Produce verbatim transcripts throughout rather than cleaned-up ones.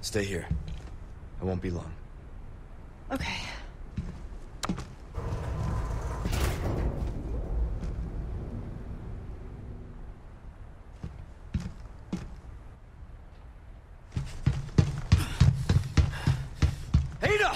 Stay here. I won't be long. Okay. Ada!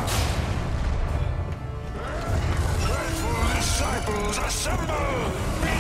Assemble!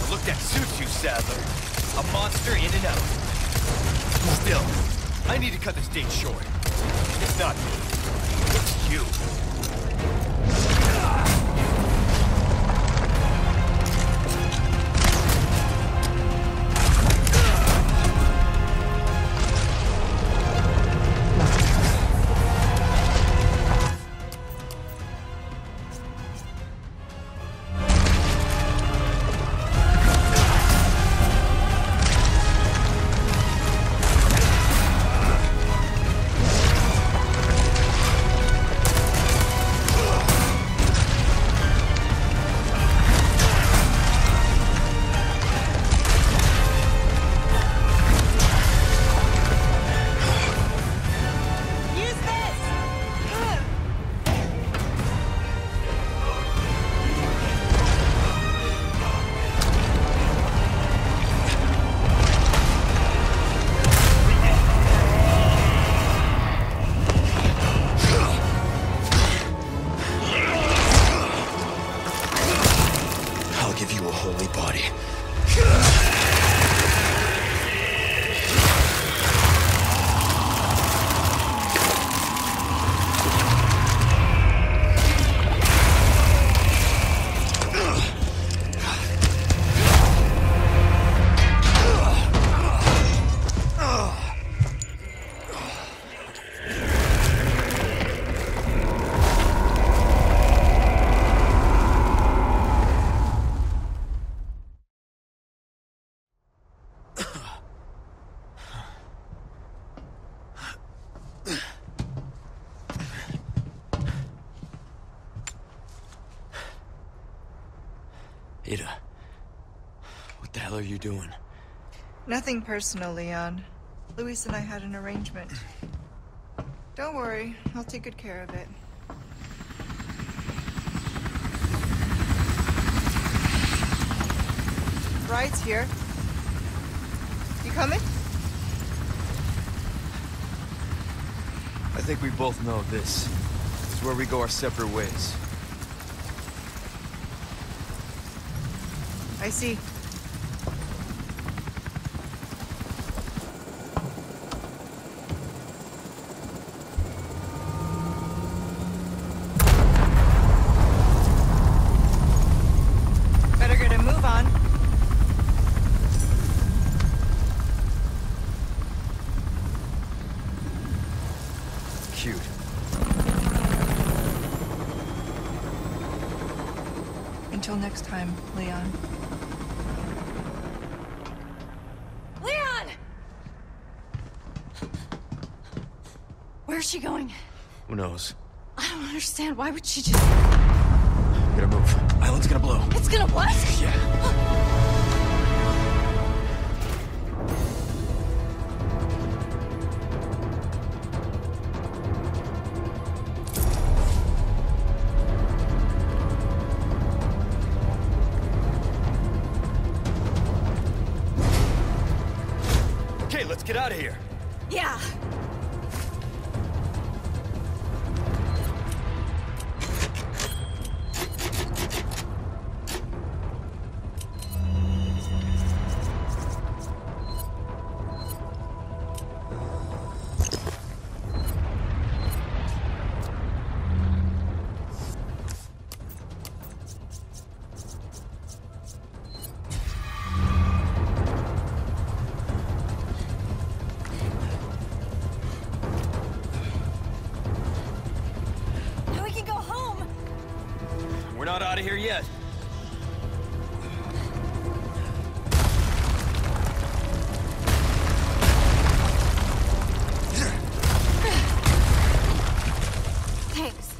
Look, that suits you, Sadler. A monster in and out. Still, I need to cut this date short. It's not me. It's you. Ada, what the hell are you doing? Nothing personal, Leon. Luis and I had an arrangement. Don't worry, I'll take good care of it. Ride's here. You coming? I think we both know this is where we go our separate ways. I see. Better get a move on. Cute. Until next time, Leon. Where's she going? Who knows? I don't understand. Why would she just... Gotta move. Island's gonna blow. It's gonna what? Yeah. Okay, let's get out of here. Yeah. We're not out of here yet. Thanks.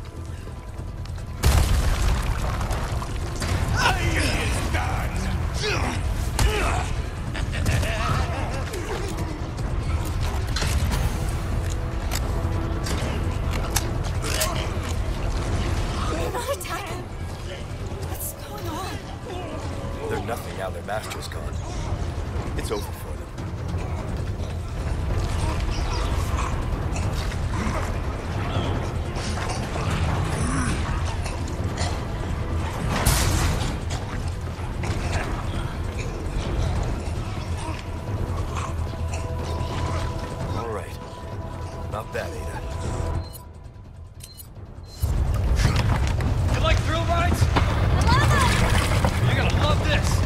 They're nothing now their master's gone. It's over for them. that, Ada. You like thrill rides? I love them! You're gonna love this.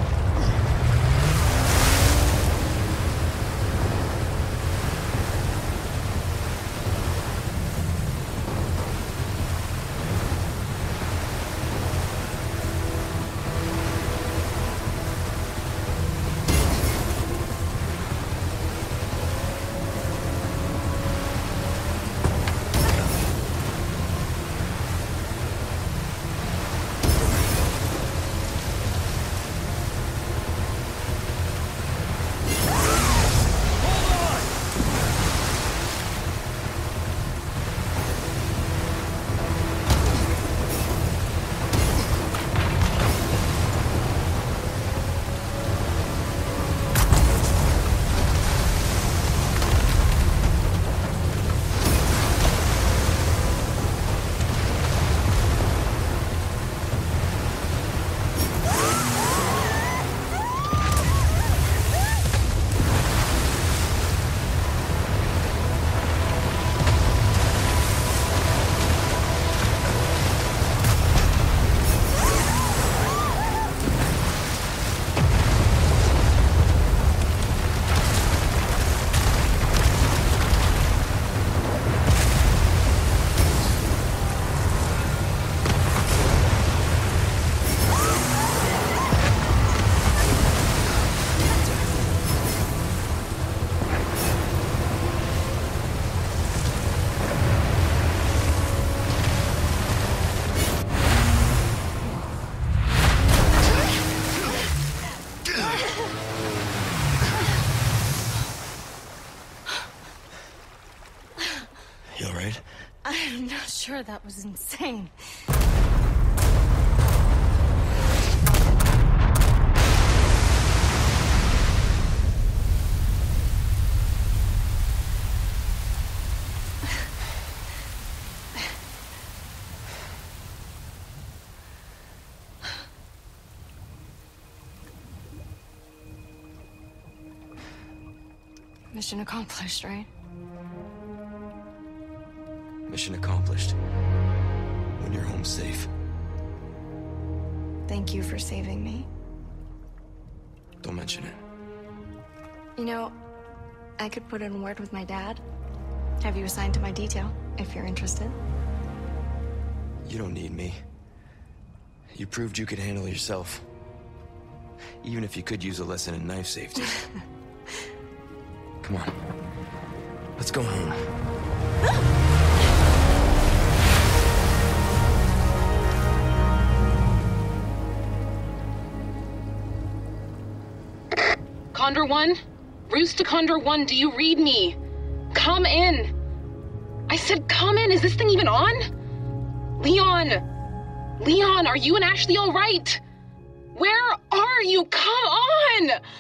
You alright? I'm not sure, that was insane. Mission accomplished, right? Mission accomplished. When you're home safe. Thank you for saving me. Don't mention it. You know, I could put in a word with my dad. Have you assigned to my detail, if you're interested. You don't need me. You proved you could handle yourself. Even if you could use a lesson in knife safety. Come on. Let's go home. Condor One? Roost to Condor One, do you read me? Come in. I said come in, is this thing even on? Leon! Leon, are you and Ashley all right? Where are you? Come on!